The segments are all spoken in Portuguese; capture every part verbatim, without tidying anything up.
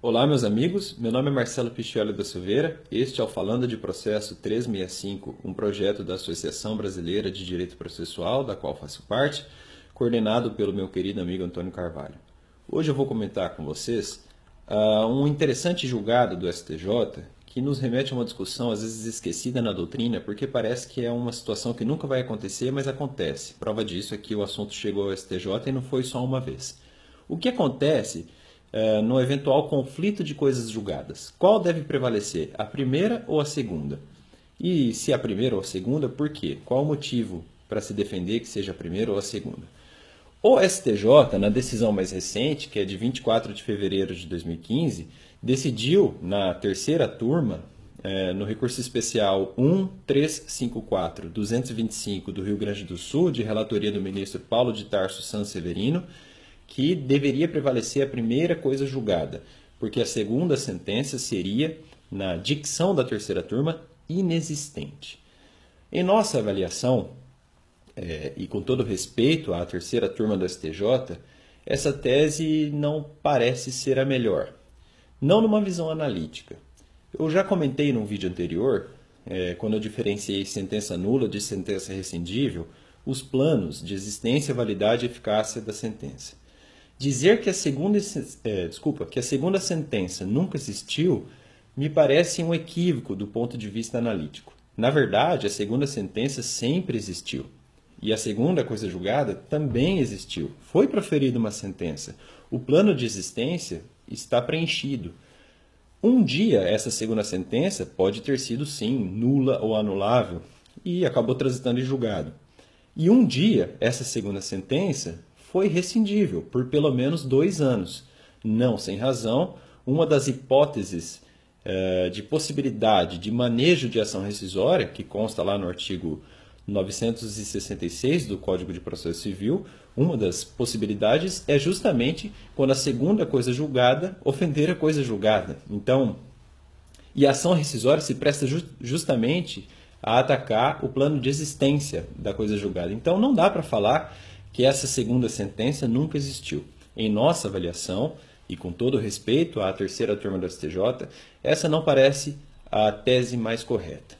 Olá, meus amigos. Meu nome é Marcelo Piccioli da Silveira. Este é o Falando de Processo trezentos e sessenta e cinco, um projeto da Associação Brasileira de Direito Processual, da qual faço parte, coordenado pelo meu querido amigo Antônio Carvalho. Hoje eu vou comentar com vocês uh, um interessante julgado do S T J que nos remete a uma discussão às vezes esquecida na doutrina, porque parece que é uma situação que nunca vai acontecer, mas acontece. Prova disso é que o assunto chegou ao S T J e não foi só uma vez. O que acontece Uh, no eventual conflito de coisas julgadas? Qual deve prevalecer, a primeira ou a segunda? E se a primeira ou a segunda, por quê? Qual o motivo para se defender que seja a primeira ou a segunda? O S T J, na decisão mais recente, que é de vinte e quatro de fevereiro de dois mil e quinze, decidiu na terceira turma, uh, no recurso especial um três cinco quatro duzentos e vinte e cinco do Rio Grande do Sul, de relatoria do ministro Paulo de Tarso Sanseverino, que deveria prevalecer a primeira coisa julgada, porque a segunda sentença seria, na dicção da terceira turma, inexistente. Em nossa avaliação, é, e com todo respeito à terceira turma do S T J, essa tese não parece ser a melhor, não numa visão analítica. Eu já comentei num vídeo anterior, é, quando eu diferenciei sentença nula de sentença rescindível, os planos de existência, validade e eficácia da sentença. Dizer que a segunda, é, desculpa, que a segunda sentença nunca existiu me parece um equívoco do ponto de vista analítico. Na verdade, a segunda sentença sempre existiu. E a segunda coisa julgada também existiu. Foi proferida uma sentença. O plano de existência está preenchido. Um dia, essa segunda sentença pode ter sido, sim, nula ou anulável e acabou transitando em julgado. E um dia, essa segunda sentença foi rescindível por pelo menos dois anos. Não sem razão, uma das hipóteses eh, de possibilidade de manejo de ação rescisória, que consta lá no artigo novecentos e sessenta e seis do Código de Processo Civil, uma das possibilidades é justamente quando a segunda coisa julgada ofender a coisa julgada. Então, e a ação rescisória se presta ju- justamente a atacar o plano de existência da coisa julgada. Então, não dá para falar que essa segunda sentença nunca existiu. Em nossa avaliação, e com todo respeito à terceira turma do S T J, essa não parece a tese mais correta.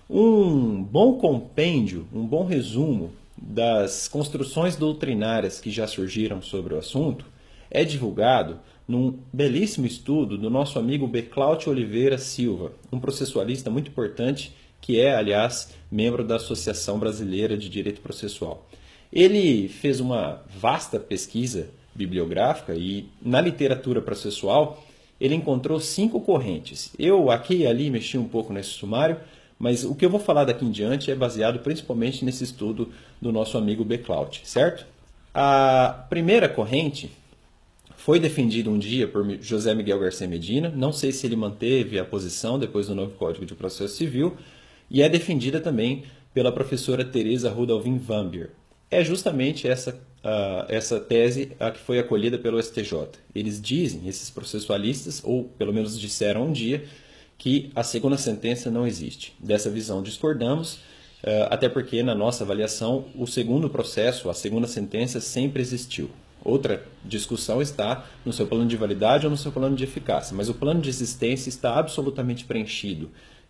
Um bom compêndio, um bom resumo das construções doutrinárias que já surgiram sobre o assunto é divulgado num belíssimo estudo do nosso amigo Beclaute Oliveira Silva, um processualista muito importante que é, aliás, membro da Associação Brasileira de Direito Processual. Ele fez uma vasta pesquisa bibliográfica e, na literatura processual, ele encontrou cinco correntes. Eu aqui e ali mexi um pouco nesse sumário, mas o que eu vou falar daqui em diante é baseado principalmente nesse estudo do nosso amigo Beclaute, certo? A primeira corrente foi defendida um dia por José Miguel Garcia Medina, não sei se ele manteve a posição depois do novo Código de Processo Civil, e é defendida também pela professora Teresa Rudalvin Vambier. É justamente essa, uh, essa tese a que foi acolhida pelo S T J. Eles dizem, esses processualistas, ou pelo menos disseram um dia, que a segunda sentença não existe. Dessa visão discordamos, uh, até porque, na nossa avaliação, o segundo processo, a segunda sentença, sempre existiu. Outra discussão está no seu plano de validade ou no seu plano de eficácia, mas o plano de existência está absolutamente preenchido.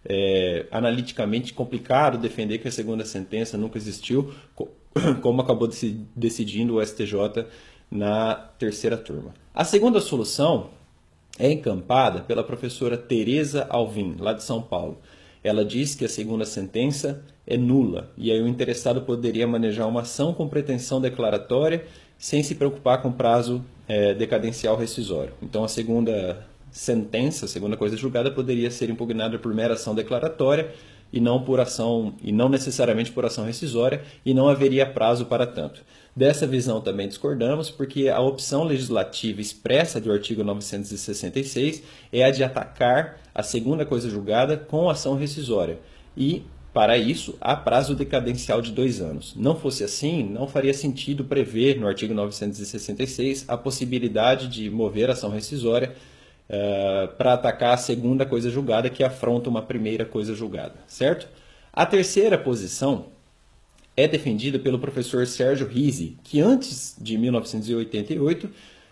É analiticamente complicado defender que a segunda sentença nunca existiu, como acabou decidindo o S T J na terceira turma. A segunda solução é encampada pela professora Teresa Alvim, lá de São Paulo. Ela diz que a segunda sentença é nula, e aí o interessado poderia manejar uma ação com pretensão declaratória sem se preocupar com prazo é, decadencial rescisório. Então a segunda sentença, a segunda coisa julgada, poderia ser impugnada por mera ação declaratória e não por ação, e não necessariamente por ação rescisória, e não haveria prazo para tanto. Dessa visão também discordamos, porque a opção legislativa expressa do artigo novecentos e sessenta e seis é a de atacar a segunda coisa julgada com ação rescisória. E, para isso, há prazo decadencial de dois anos. Não fosse assim, não faria sentido prever no artigo novecentos e sessenta e seis a possibilidade de mover ação rescisória Uh, para atacar a segunda coisa julgada que afronta uma primeira coisa julgada, certo? A terceira posição é defendida pelo professor Sérgio Rizzi, que antes de mil novecentos e oitenta e oito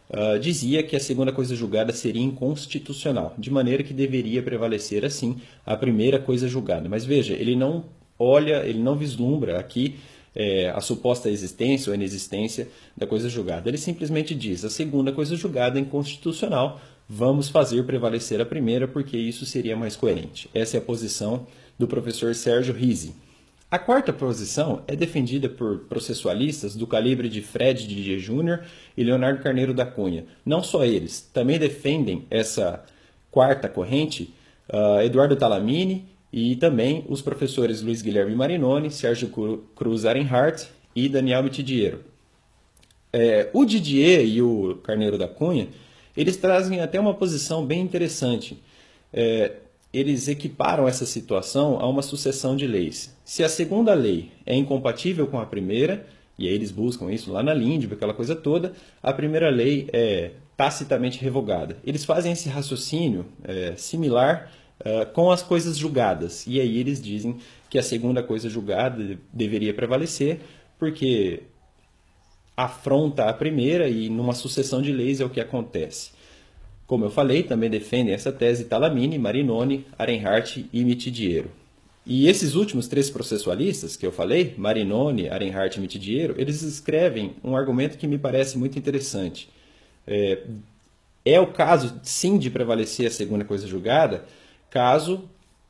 uh, dizia que a segunda coisa julgada seria inconstitucional, de maneira que deveria prevalecer, assim, a primeira coisa julgada. Mas veja, ele não olha, ele não vislumbra aqui é, a suposta existência ou inexistência da coisa julgada. Ele simplesmente diz, a segunda coisa julgada é inconstitucional, vamos fazer prevalecer a primeira porque isso seria mais coerente. Essa é a posição do professor Sérgio Rizzi. A quarta posição é defendida por processualistas do calibre de Fred Didier Júnior e Leonardo Carneiro da Cunha. Não só eles, também defendem essa quarta corrente uh, Eduardo Talamini e também os professores Luiz Guilherme Marinoni, Sérgio Cruz Arenhardt e Daniel Mitidiero. É, o Didier e o Carneiro da Cunha, eles trazem até uma posição bem interessante. É, eles equiparam essa situação a uma sucessão de leis. Se a segunda lei é incompatível com a primeira, e aí eles buscam isso lá na Lindbe, aquela coisa toda, a primeira lei é tacitamente revogada. Eles fazem esse raciocínio é, similar é, com as coisas julgadas, e aí eles dizem que a segunda coisa julgada deveria prevalecer, porque afronta a primeira e numa sucessão de leis é o que acontece. Como eu falei, também defendem essa tese Talamini, Marinoni, Arenhardt e Mitidiero. E esses últimos três processualistas que eu falei, Marinoni, Arenhardt e Mitidiero, eles escrevem um argumento que me parece muito interessante. É, é o caso, sim, de prevalecer a segunda coisa julgada, caso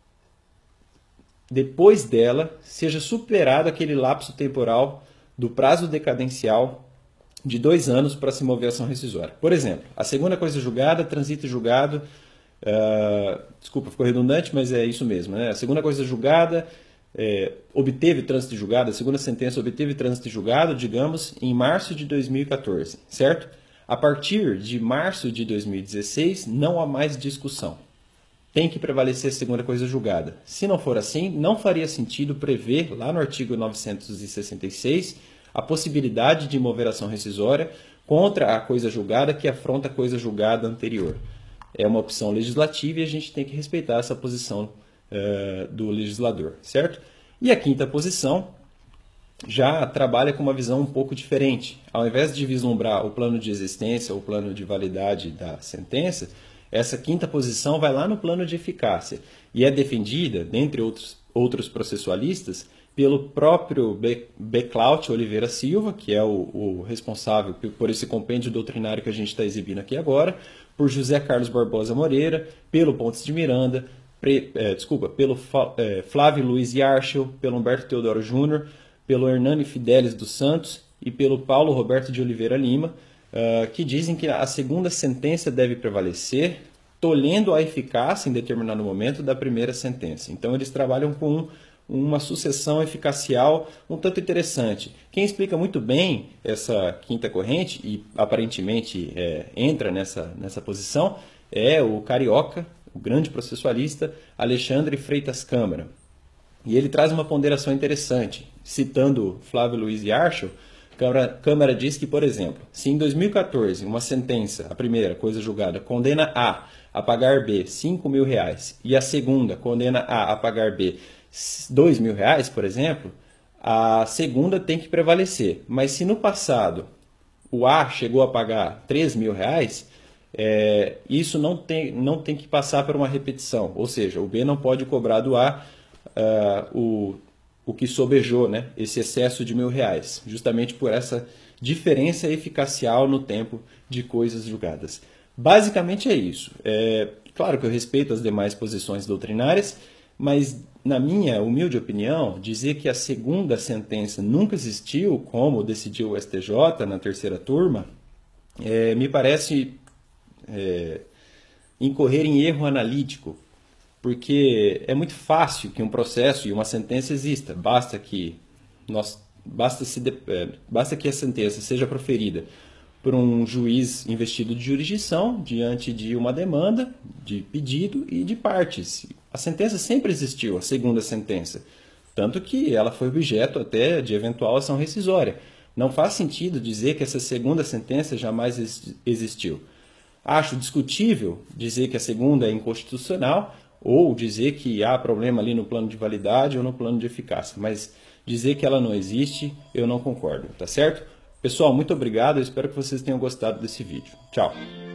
depois dela seja superado aquele lapso temporal do prazo decadencial de dois anos para se mover a ação rescisória. Por exemplo, a segunda coisa julgada, transita julgado, uh, desculpa, ficou redundante, mas é isso mesmo, né? A segunda coisa julgada é, obteve trânsito julgado, a segunda sentença obteve trânsito julgado, digamos, em março de dois mil e quatorze, certo? A partir de março de dois mil e dezesseis, não há mais discussão. Tem que prevalecer a segunda coisa julgada. Se não for assim, não faria sentido prever, lá no artigo novecentos e sessenta e seis, a possibilidade de mover ação rescisória contra a coisa julgada que afronta a coisa julgada anterior. É uma opção legislativa e a gente tem que respeitar essa posição uh, do legislador, certo? E a quinta posição já trabalha com uma visão um pouco diferente. Ao invés de vislumbrar o plano de existência ou o plano de validade da sentença, essa quinta posição vai lá no plano de eficácia e é defendida, dentre outros, outros processualistas, pelo próprio Beclaut Oliveira Silva, que é o, o responsável por esse compêndio doutrinário que a gente está exibindo aqui agora, por José Carlos Barbosa Moreira, pelo Pontes de Miranda, pre, é, desculpa, pelo é, Flávio Luiz Yarchel, pelo Humberto Teodoro Júnior, pelo Hernani Fidelis dos Santos e pelo Paulo Roberto de Oliveira Lima, uh, que dizem que a segunda sentença deve prevalecer, tolhendo a eficácia em determinado momento da primeira sentença. Então eles trabalham com uma sucessão eficacial um tanto interessante. Quem explica muito bem essa quinta corrente, e aparentemente é, entra nessa, nessa posição, é o carioca, o grande processualista, Alexandre Freitas Câmara. E ele traz uma ponderação interessante. Citando Flávio Luiz Yarchel, Câmara, Câmara diz que, por exemplo, se em dois mil e quatorze uma sentença, a primeira coisa julgada, condena A a pagar B cinco mil reais e a segunda condena A a pagar B dois mil reais, por exemplo, a segunda tem que prevalecer. Mas se no passado o A chegou a pagar três mil reais, é, isso não tem, não tem que passar por uma repetição. Ou seja, o B não pode cobrar do A uh, o, o que sobejou, né, esse excesso de mil reais, justamente por essa diferença eficacial no tempo de coisas julgadas. Basicamente é isso. É, claro que eu respeito as demais posições doutrinárias, mas, na minha humilde opinião, dizer que a segunda sentença nunca existiu, como decidiu o S T J na terceira turma, é, me parece é, incorrer em erro analítico, porque é muito fácil que um processo e uma sentença exista, basta que, nós, basta, se de, é, basta que a sentença seja proferida por um juiz investido de jurisdição diante de uma demanda, de pedido e de partes. A sentença sempre existiu, a segunda sentença, tanto que ela foi objeto até de eventual ação rescisória. Não faz sentido dizer que essa segunda sentença jamais existiu. Acho discutível dizer que a segunda é inconstitucional ou dizer que há problema ali no plano de validade ou no plano de eficácia, mas dizer que ela não existe, eu não concordo, tá certo? Pessoal, muito obrigado, eu espero que vocês tenham gostado desse vídeo. Tchau!